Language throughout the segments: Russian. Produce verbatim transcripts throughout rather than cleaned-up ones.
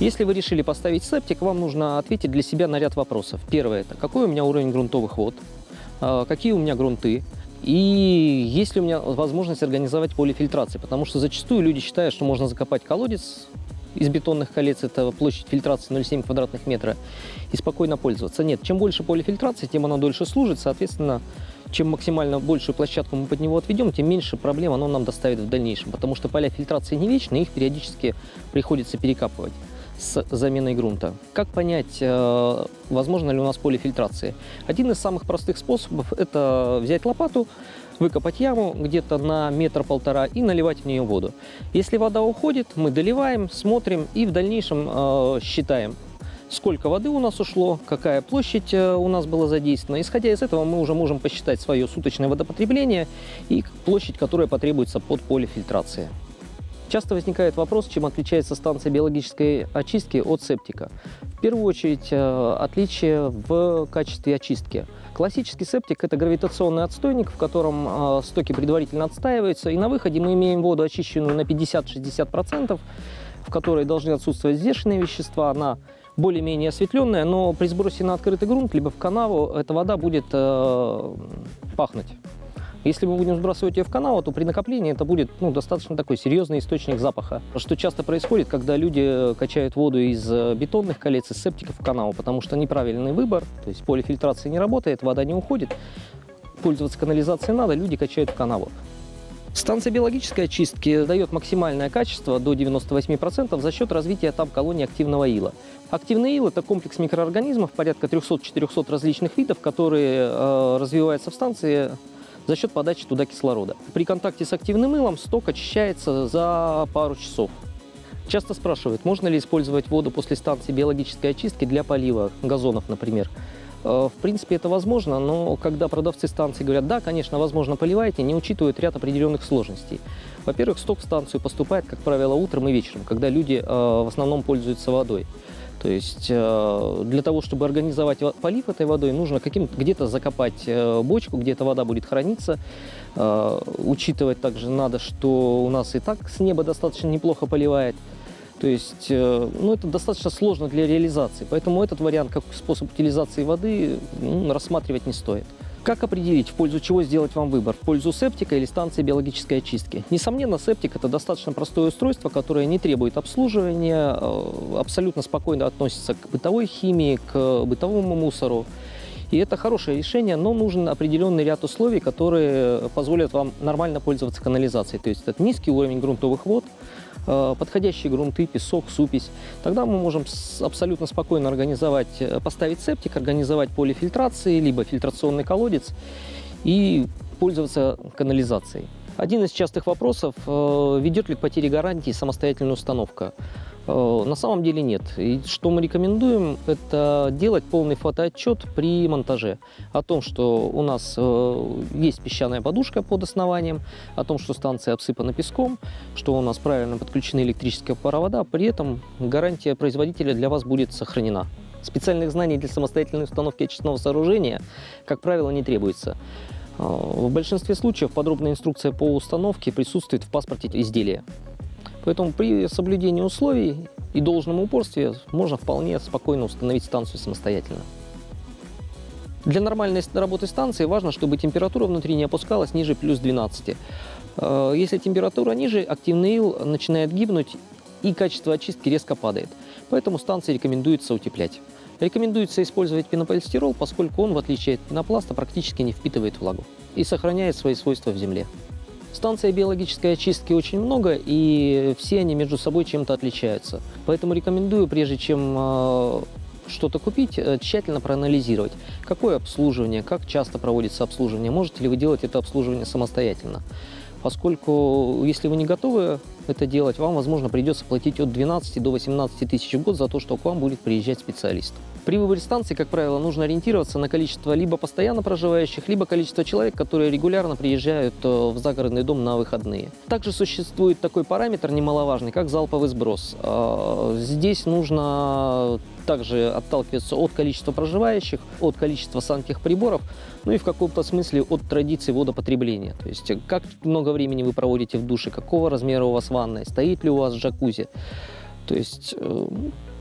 Если вы решили поставить септик, вам нужно ответить для себя на ряд вопросов. Первое – это какой у меня уровень грунтовых вод, какие у меня грунты, и есть ли у меня возможность организовать полифильтрацию, потому что зачастую люди считают, что можно закопать колодец из бетонных колец, это площадь фильтрации ноль целых семь десятых квадратных метра, и спокойно пользоваться. Нет, чем больше полифильтрации, тем она дольше служит, соответственно, чем максимально большую площадку мы под него отведем, тем меньше проблем оно нам доставит в дальнейшем, потому что поля фильтрации не вечны, их периодически приходится перекапывать с заменой грунта. Как понять, возможно ли у нас полифильтрация? Один из самых простых способов – это взять лопату, выкопать яму где-то на метр-полтора и наливать в нее воду. Если вода уходит, мы доливаем, смотрим и в дальнейшем э, считаем, сколько воды у нас ушло, какая площадь э, у нас была задействована. Исходя из этого мы уже можем посчитать свое суточное водопотребление и площадь, которая потребуется под полифильтрацией. Часто возникает вопрос, чем отличается станция биологической очистки от септика. В первую очередь, отличие в качестве очистки. Классический септик – это гравитационный отстойник, в котором стоки предварительно отстаиваются, и на выходе мы имеем воду, очищенную на пятьдесят-шестьдесят процентов, в которой должны отсутствовать взвешенные вещества, она более-менее осветленная, но при сбросе на открытый грунт, либо в канаву, эта вода будет э, пахнуть. Если мы будем сбрасывать ее в канал, то при накоплении это будет ну, достаточно такой серьезный источник запаха. Что часто происходит, когда люди качают воду из бетонных колец, из септиков в канал, потому что неправильный выбор, то есть полифильтрация не работает, вода не уходит, пользоваться канализацией надо, люди качают в канаву. Станция биологической очистки дает максимальное качество до девяноста восьми процентов за счет развития там колонии активного ила. Активный ил – это комплекс микроорганизмов, порядка трёхсот-четырёхсот различных видов, которые э, развиваются в станции за счет подачи туда кислорода. При контакте с активным илом сток очищается за пару часов. Часто спрашивают, можно ли использовать воду после станции биологической очистки для полива газонов, например. В принципе, это возможно, но когда продавцы станции говорят, да, конечно, возможно, поливайте, не учитывают ряд определенных сложностей. Во-первых, сток в станцию поступает, как правило, утром и вечером, когда люди в основном пользуются водой. То есть для того, чтобы организовать полив этой водой, нужно где-то закопать бочку, где эта вода будет храниться. Учитывать также надо, что у нас и так с неба достаточно неплохо поливает. То есть ну, это достаточно сложно для реализации, поэтому этот вариант как способ утилизации воды ну, рассматривать не стоит. Как определить, в пользу чего сделать вам выбор? В пользу септика или станции биологической очистки? Несомненно, септик – это достаточно простое устройство, которое не требует обслуживания, абсолютно спокойно относится к бытовой химии, к бытовому мусору. И это хорошее решение, но нужен определенный ряд условий, которые позволят вам нормально пользоваться канализацией. То есть это низкий уровень грунтовых вод, подходящие грунты, песок, супесь. Тогда мы можем абсолютно спокойно организовать, поставить септик, организовать полифильтрации, либо фильтрационный колодец и пользоваться канализацией. Один из частых вопросов, ведет ли к потере гарантии самостоятельная установка. На самом деле нет. И что мы рекомендуем, это делать полный фотоотчет при монтаже о том, что у нас есть песчаная подушка под основанием, о том, что станция обсыпана песком, что у нас правильно подключены электрические провода, при этом гарантия производителя для вас будет сохранена. Специальных знаний для самостоятельной установки очистного сооружения, как правило, не требуется. В большинстве случаев подробная инструкция по установке присутствует в паспорте изделия. Поэтому при соблюдении условий и должном упорстве можно вполне спокойно установить станцию самостоятельно. Для нормальной работы станции важно, чтобы температура внутри не опускалась ниже плюс двенадцати. Если температура ниже, активный ил начинает гибнуть и качество очистки резко падает. Поэтому станции рекомендуется утеплять. Рекомендуется использовать пенополистирол, поскольку он, в отличие от пенопласта, практически не впитывает влагу и сохраняет свои свойства в земле. Станций биологической очистки очень много, и все они между собой чем-то отличаются. Поэтому рекомендую, прежде чем э, что-то купить, э, тщательно проанализировать, какое обслуживание, как часто проводится обслуживание, можете ли вы делать это обслуживание самостоятельно. Поскольку, если вы не готовы это делать, вам, возможно, придется платить от двенадцати до восемнадцати тысяч в год за то, что к вам будет приезжать специалист. При выборе станции, как правило, нужно ориентироваться на количество либо постоянно проживающих, либо количество человек, которые регулярно приезжают в загородный дом на выходные. Также существует такой параметр немаловажный, как залповый сброс. Здесь нужно также отталкиваться от количества проживающих, от количества санитарных, ну и в каком-то смысле от традиции водопотребления. То есть как много времени вы проводите в душе, какого размера у вас ванная, стоит ли у вас джакузи. То есть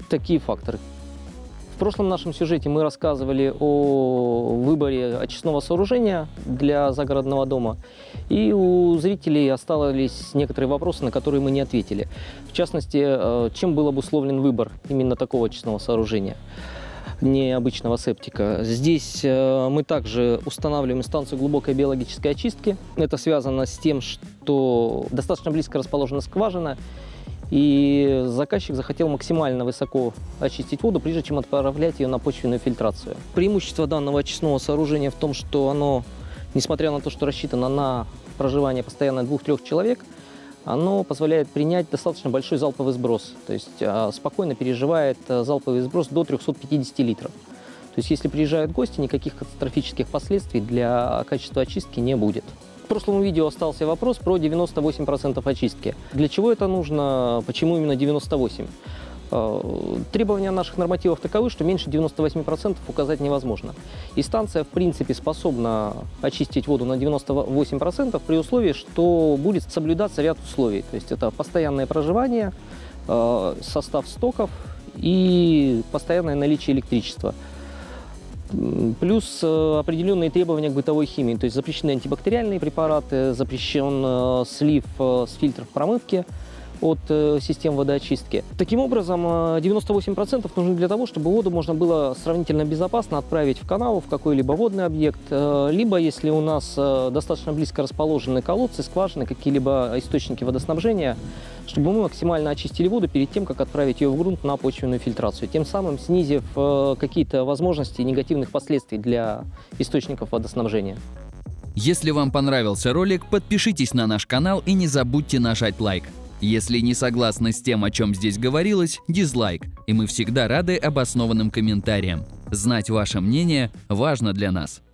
Такие факторы. В прошлом нашем сюжете мы рассказывали о выборе очистного сооружения для загородного дома, и у зрителей остались некоторые вопросы, на которые мы не ответили. В частности, чем был обусловлен выбор именно такого очистного сооружения, необычного септика. Здесь мы также устанавливаем станцию глубокой биологической очистки. Это связано с тем, что достаточно близко расположена скважина, и заказчик захотел максимально высоко очистить воду, прежде чем отправлять ее на почвенную фильтрацию. Преимущество данного очистного сооружения в том, что оно, несмотря на то, что рассчитано на проживание постоянно двух-трех человек, оно позволяет принять достаточно большой залповый сброс. То есть спокойно переживает залповый сброс до трёхсот пятидесяти литров. То есть если приезжают гости, никаких катастрофических последствий для качества очистки не будет. В прошлом видео остался вопрос про девяносто восемь процентов очистки. Для чего это нужно? Почему именно девяносто восемь процентов? Требования наших нормативов таковы, что меньше девяноста восьми процентов указать невозможно. И станция, в принципе, способна очистить воду на девяносто восемь процентов при условии, что будет соблюдаться ряд условий. То есть это постоянное проживание, состав стоков и постоянное наличие электричества. Плюс определенные требования к бытовой химии, то есть запрещены антибактериальные препараты, запрещен слив с фильтров промывки от систем водоочистки. Таким образом, девяносто восемь процентов нужны для того, чтобы воду можно было сравнительно безопасно отправить в канаву, в какой-либо водный объект, либо, если у нас достаточно близко расположены колодцы, скважины, какие-либо источники водоснабжения, чтобы мы максимально очистили воду перед тем, как отправить ее в грунт на почвенную фильтрацию, тем самым снизив какие-то возможности негативных последствий для источников водоснабжения. Если вам понравился ролик, подпишитесь на наш канал и не забудьте нажать лайк. Если не согласны с тем, о чем здесь говорилось, дизлайк, и мы всегда рады обоснованным комментариям. Знать ваше мнение важно для нас.